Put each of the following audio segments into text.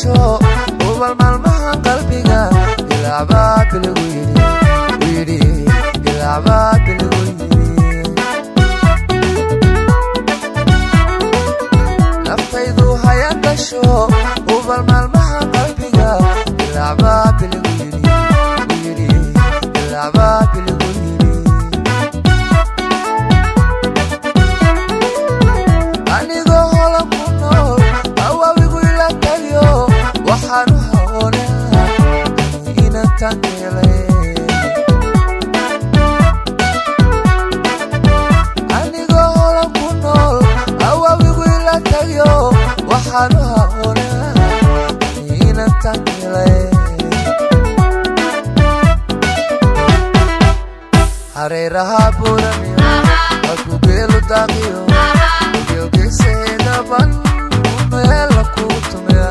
dasho ubal maalmahan qalbiga ilaaba biligu yiri ilaaba biligu yiri naftaydu haya dasho ubal maalmahan qalbiga ilaaba biligu yiri ilaaba biligu yiri anigo hola ku nool awawigu ila tayo waxaan hawlaa ina tangelay anigo hola ku nool awawigu ila tayo waxaan hawlaa ina tangelay hareeraha buramiyo aku beelu daqiyo ban mela kutumya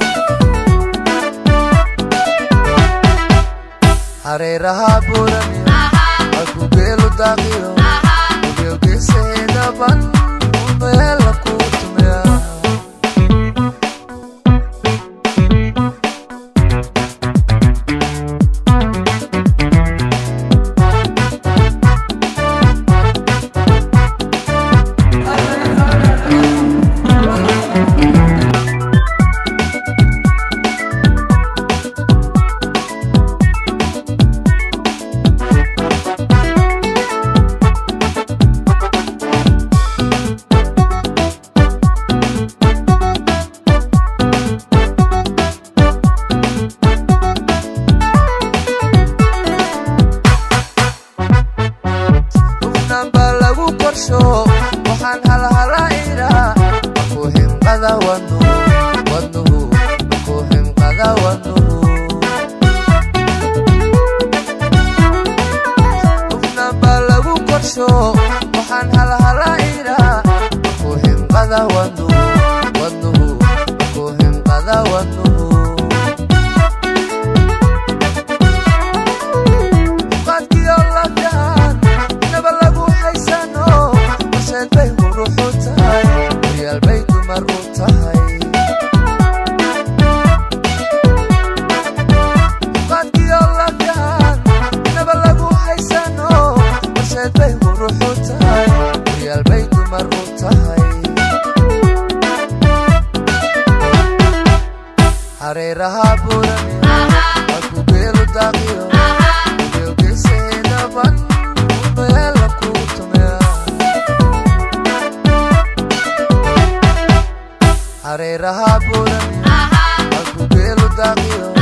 hareeraha buramiyo aku beelu daqiyo geeseda ban mela kutumya waxaan halhalaira ku hinqada wadnuhu ku hinqada wadnuhu qofnaba lagu korsho waxaan halhalaira ku hinqada wadnuhu ku hinqada wadnuhu hareeraha buramiyo aku beelu daqiyo geeseda ban mela kutumya hareeraha buramiyo aku beelu daqiyo